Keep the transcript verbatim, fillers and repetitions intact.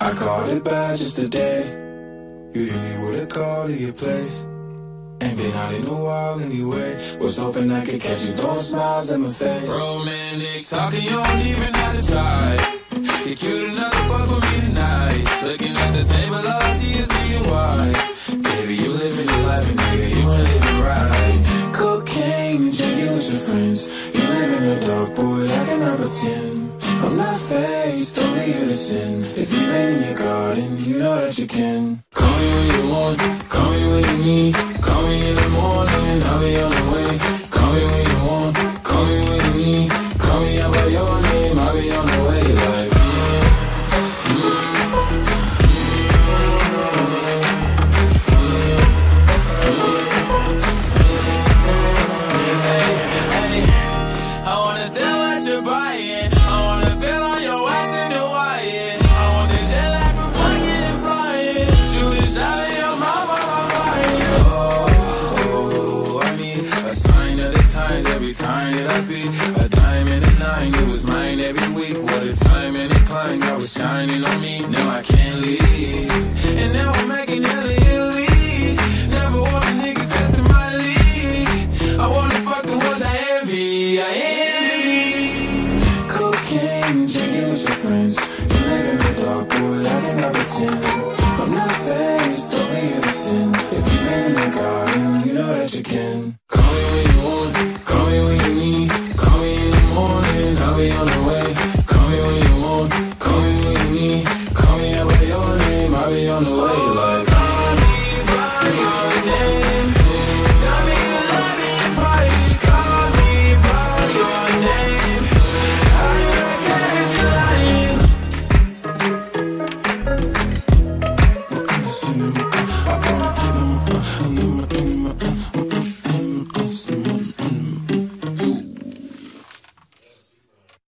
I called it bad just today. You hit me with a call to your place. Ain't been out in a while anyway. Was hoping I could catch you throwing smiles at my face. Romantic talking, you don't even have to try. You're cute enough to fuck with me tonight. Looking at the table, all I see is reading wine. Baby, you living your life, and nigga, you ain't living right. Cocaine and drinking with your friends. You live in the dark, boy, I cannot pretend. I'm not faced, only you to sin. If you ain't in your garden, you know that you can. Call me when you want, call me when you need. Call me in the morning, I'll be on the way. Call me when you want, call me when you need. Call me out by your name, I'll be on the way. Like, mm, hey, hey, I wanna sell what you're buying. I wanna feel on your ass in Hawaii. I want the jet lag from fucking and flying. Shoot a shot at your mama, I'm buying. Oh, I need a sign of the times every time that I speak. A dime and a nine, it was mine every week. What a time and a climb, God was shining on me. Now I can't leave, and now I'm making hella Italy.